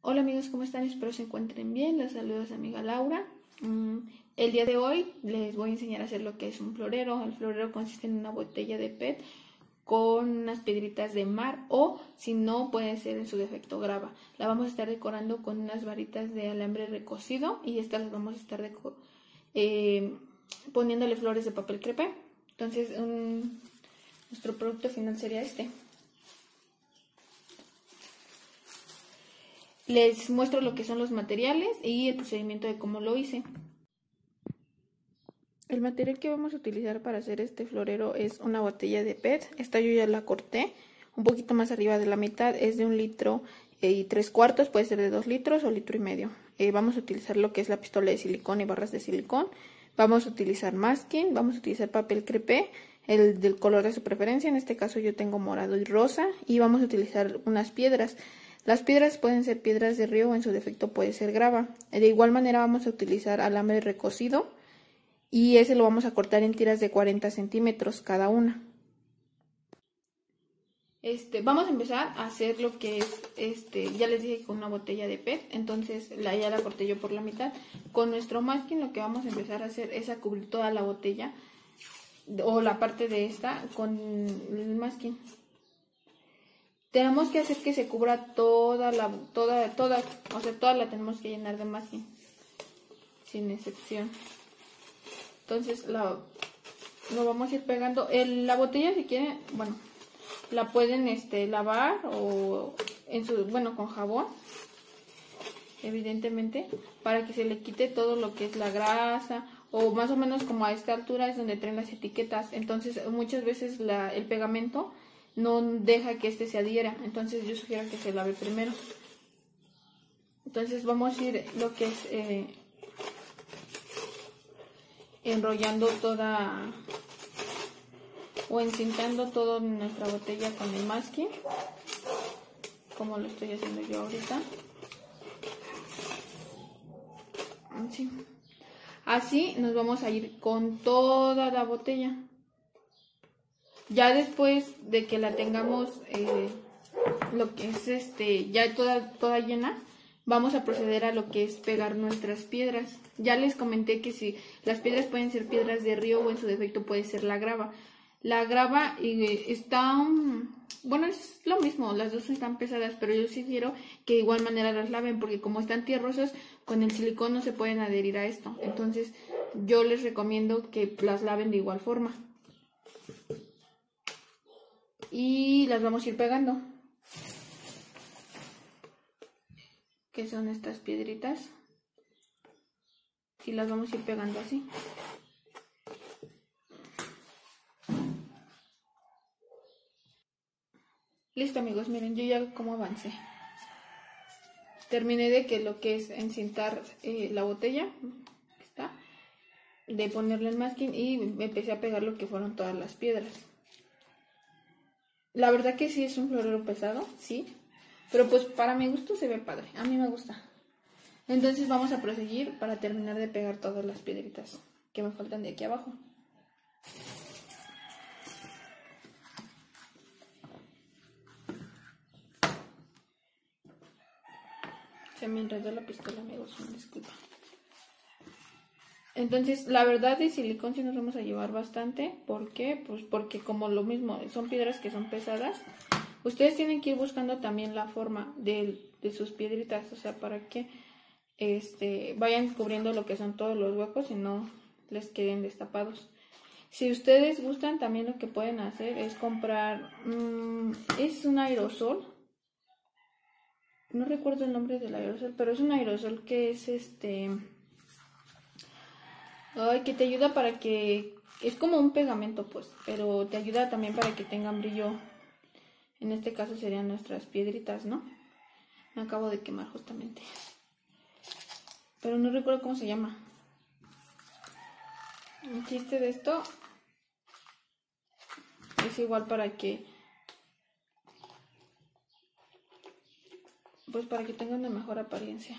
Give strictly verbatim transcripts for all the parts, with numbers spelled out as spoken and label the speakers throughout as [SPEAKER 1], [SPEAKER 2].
[SPEAKER 1] Hola amigos, ¿cómo están? Espero se encuentren bien. Los saludos amiga Laura. Mm, el día de hoy les voy a enseñar a hacer lo que es un florero. El florero consiste en una botella de P E T con unas piedritas de mar o, si no, puede ser en su defecto grava. La vamos a estar decorando con unas varitas de alambre recocido y estas las vamos a estar eh, poniéndole flores de papel crepé. Entonces, um, nuestro producto final sería este. Les muestro lo que son los materiales y el procedimiento de cómo lo hice. El material que vamos a utilizar para hacer este florero es una botella de P E T. Esta yo ya la corté un poquito más arriba de la mitad. Es de un litro y tres cuartos, puede ser de dos litros o litro y medio. Eh, vamos a utilizar lo que es la pistola de silicón y barras de silicón. Vamos a utilizar masking, vamos a utilizar papel crepé, el del color de su preferencia. En este caso yo tengo morado y rosa. Y vamos a utilizar unas piedras. Las piedras pueden ser piedras de río o en su defecto puede ser grava. De igual manera vamos a utilizar alambre recocido y ese lo vamos a cortar en tiras de cuarenta centímetros cada una. Este, vamos a empezar a hacer lo que es, este, ya les dije, con una botella de P E T, entonces la, ya la corté yo por la mitad. Con nuestro masking lo que vamos a empezar a hacer es a cubrir toda la botella o la parte de esta con el masking. Tenemos que hacer que se cubra toda la, toda, toda, o sea, toda la tenemos que llenar de masking, sin excepción. Entonces la, lo vamos a ir pegando. El, la botella, si quieren, bueno, la pueden este, lavar o en su, bueno, con jabón, evidentemente, para que se le quite todo lo que es la grasa, o más o menos como a esta altura es donde traen las etiquetas. Entonces muchas veces la, el pegamento no deja que este se adhiera, entonces yo sugiero que se lave primero. Entonces vamos a ir lo que es eh, enrollando toda o encintando toda nuestra botella con el masking, como lo estoy haciendo yo ahorita. Así, Así nos vamos a ir con toda la botella. Ya después de que la tengamos eh, lo que es este ya toda, toda llena, vamos a proceder a lo que es pegar nuestras piedras. Ya les comenté que si las piedras pueden ser piedras de río o en su defecto puede ser la grava. La grava eh, está, um, bueno, es lo mismo, las dos están pesadas, pero yo sugiero que de igual manera las laven porque como están tierrosas, con el silicón no se pueden adherir a esto. Entonces yo les recomiendo que las laven de igual forma. Y las vamos a ir pegando, que son estas piedritas, y las vamos a ir pegando así. Listo amigos, miren, yo ya como avancé. Terminé de que lo que es encintar eh, la botella, está, de ponerle el masking y empecé a pegar lo que fueron todas las piedras. La verdad que sí es un florero pesado, sí, pero pues para mi gusto se ve padre, a mí me gusta. Entonces vamos a proseguir para terminar de pegar todas las piedritas que me faltan de aquí abajo. Se me enredó la pistola, amigos, me disculpa. Entonces, la verdad de silicón sí nos vamos a llevar bastante. ¿Por qué? Pues porque como lo mismo, son piedras que son pesadas. Ustedes tienen que ir buscando también la forma de, de sus piedritas, o sea, para que este, vayan cubriendo lo que son todos los huecos y no les queden destapados. Si ustedes gustan, también lo que pueden hacer es comprar, mmm, es un aerosol. No recuerdo el nombre del aerosol, pero es un aerosol que es este... Ay, que te ayuda para que... Es como un pegamento, pues, pero te ayuda también para que tengan brillo. En este caso serían nuestras piedritas, ¿no? Me acabo de quemar justamente. Pero no recuerdo cómo se llama. El chiste de esto es igual para que... Pues para que tengan una mejor apariencia.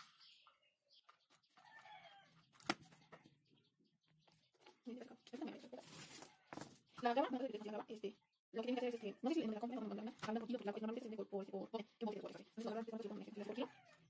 [SPEAKER 1] La grava, no sé si la grava, este, lo que tienen que hacer es que, no sé si me la compren o me la mandan, hablan poquito, porque la normalmente se vende por, por, por, por, por, por, por, por, por, por, por, por, por, por, por, por, por,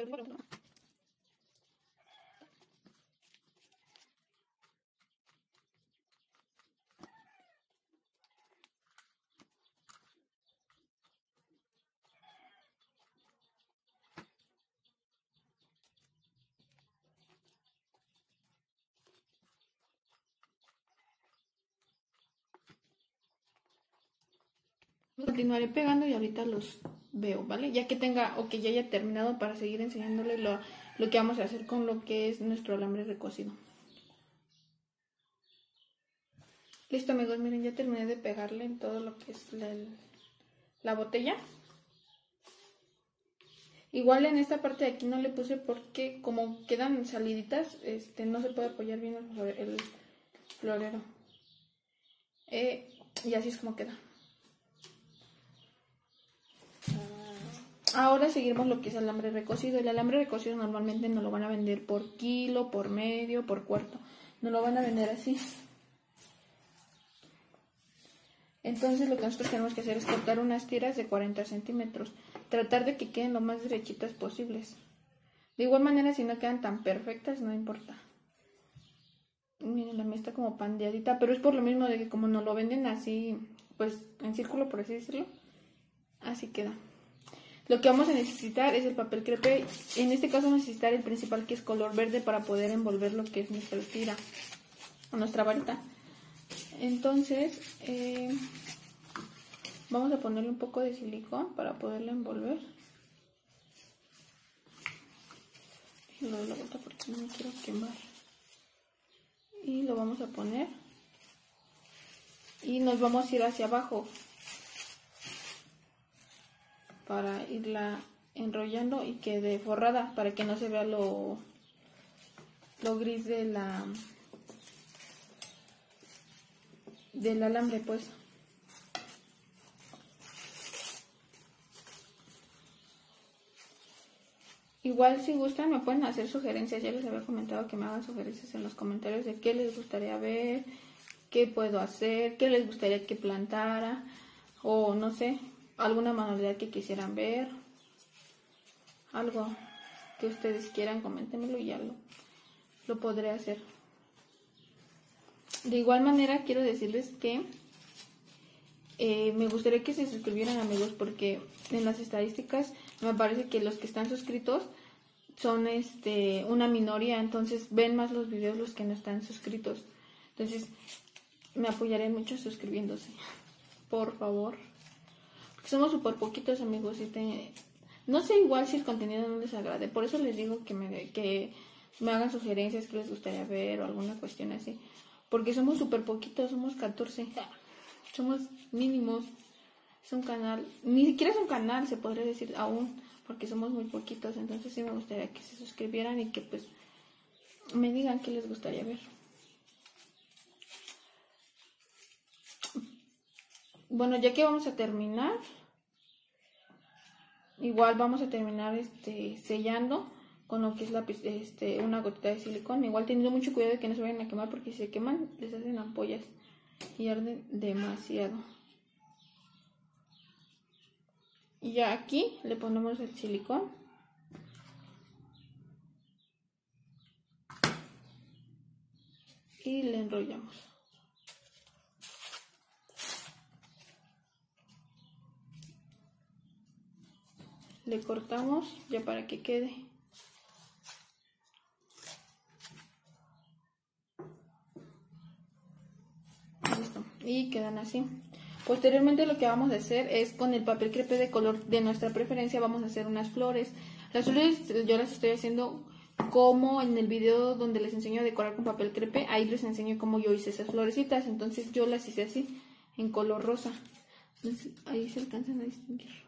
[SPEAKER 1] Continuaré pegando y ahorita los veo, ¿vale? Ya que tenga o que ya haya terminado para seguir enseñándole lo, lo que vamos a hacer con lo que es nuestro alambre recocido. Listo, amigos, miren, ya terminé de pegarle en todo lo que es la, la botella. Igual en esta parte de aquí no le puse porque como quedan saliditas, este, no se puede apoyar bien el, el florero. Eh, y así es como queda. Ahora seguimos lo que es el alambre recocido. El alambre recocido normalmente no lo van a vender por kilo, por medio, por cuarto. No lo van a vender así. Entonces lo que nosotros tenemos que hacer es cortar unas tiras de cuarenta centímetros. Tratar de que queden lo más derechitas posibles. De igual manera, si no quedan tan perfectas, no importa. Miren, la mía está como pandeadita, pero es por lo mismo de que como nos lo venden así, pues en círculo, por así decirlo, así queda. Lo que vamos a necesitar es el papel crepé. En este caso vamos a necesitar el principal, que es color verde, para poder envolver lo que es nuestra tira o nuestra varita. Entonces, eh, vamos a ponerle un poco de silicón para poderla envolver. Y lo doy la vuelta porque no me quiero quemar. Y lo vamos a poner. Y nos vamos a ir hacia abajo para irla enrollando y quede forrada, para que no se vea lo, lo gris de la del alambre, pues. Igual si gustan me pueden hacer sugerencias. Ya les había comentado que me hagan sugerencias en los comentarios de qué les gustaría ver, qué puedo hacer, qué les gustaría que plantara, o no sé, alguna manualidad que quisieran ver, algo que ustedes quieran, coméntenmelo y ya lo, lo podré hacer. De igual manera quiero decirles que eh, me gustaría que se suscribieran, amigos, porque en las estadísticas me parece que los que están suscritos son este una minoría, entonces ven más los videos los que no están suscritos. Entonces me apoyaré mucho suscribiéndose, por favor. Somos súper poquitos, amigos, y te... no sé igual si el contenido no les agrade. Por eso les digo que me, que me hagan sugerencias que les gustaría ver o alguna cuestión así. Porque somos súper poquitos, somos catorce. Somos mínimos. Es un canal, ni siquiera es un canal, se podría decir aún, porque somos muy poquitos. Entonces sí me gustaría que se suscribieran y que pues me digan qué les gustaría ver. Bueno, ya que vamos a terminar, igual vamos a terminar este sellando con lo que es la, este, una gotita de silicón. Igual teniendo mucho cuidado de que no se vayan a quemar, porque si se queman les hacen ampollas y arden demasiado. Y ya aquí le ponemos el silicón. Y le enrollamos. Le cortamos ya para que quede. Listo. Y quedan así. Posteriormente lo que vamos a hacer es con el papel crepé de color de nuestra preferencia vamos a hacer unas flores. Las flores yo las estoy haciendo como en el video donde les enseño a decorar con papel crepé. Ahí les enseño cómo yo hice esas florecitas. Entonces yo las hice así, en color rosa. Entonces, ahí se alcanzan a distinguir.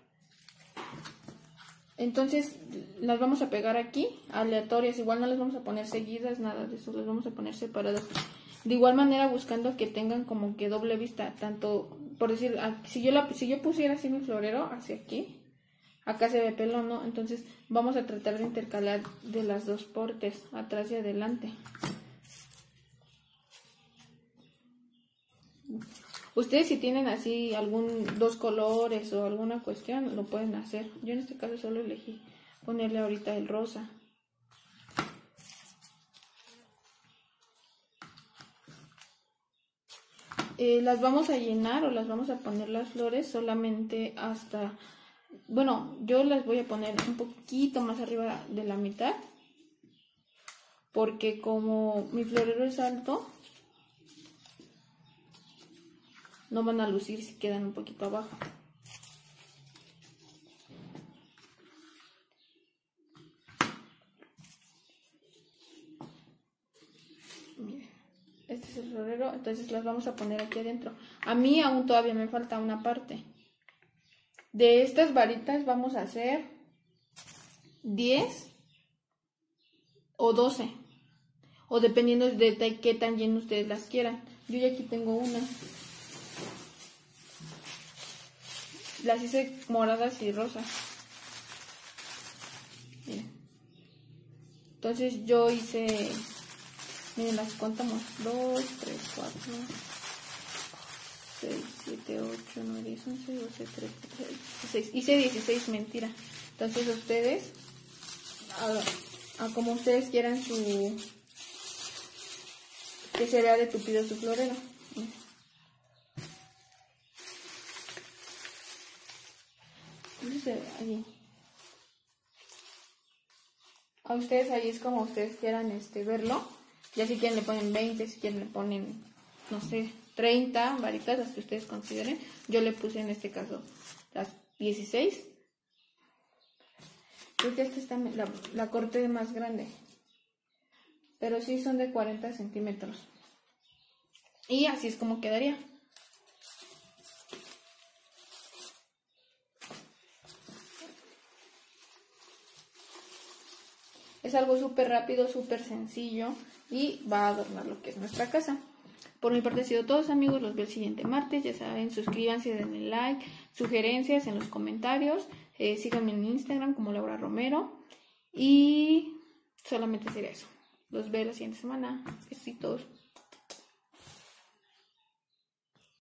[SPEAKER 1] Entonces las vamos a pegar aquí, aleatorias. Igual no las vamos a poner seguidas, nada de eso. Las vamos a poner separadas. De igual manera buscando que tengan como que doble vista. Tanto, por decir, si yo, la, si yo pusiera así mi florero hacia aquí, acá se ve pelón, ¿no? Entonces vamos a tratar de intercalar de las dos partes, atrás y adelante. Ustedes si tienen así algún dos colores o alguna cuestión, lo pueden hacer. Yo en este caso solo elegí ponerle ahorita el rosa. Eh, las vamos a llenar o las vamos a poner las flores solamente hasta, bueno, yo las voy a poner un poquito más arriba de la mitad, porque como mi florero es alto, no van a lucir si quedan un poquito abajo. Miren, este es el florero, entonces las vamos a poner aquí adentro. A mí aún todavía me falta una parte. De estas varitas vamos a hacer diez o doce. O dependiendo de qué tan lleno ustedes las quieran. Yo ya aquí tengo una. Las hice moradas y rosas. Miren. Entonces yo hice, miren, las contamos. dos, tres, cuatro, seis, siete, ocho, nueve, diez, once, doce, trece, dieciséis. Hice dieciséis, mentira. Entonces ustedes, a, a como ustedes quieran su... que se vea de tupido su florero. Entonces, ahí. A ustedes ahí es como ustedes quieran este, verlo. Ya si quieren le ponen veinte, si quieren le ponen, no sé, treinta varitas, las que ustedes consideren. Yo le puse en este caso las dieciséis. Creo que esta está la, la corté más grande. Pero sí son de cuarenta centímetros. Y así es como quedaría. Es algo súper rápido, súper sencillo y va a adornar lo que es nuestra casa. Por mi parte ha sido todo, amigos. Los veo el siguiente martes. Ya saben, suscríbanse, denle like, sugerencias en los comentarios. Eh, síganme en Instagram como Laura Romero. Y solamente sería eso. Los veo la siguiente semana. Besitos.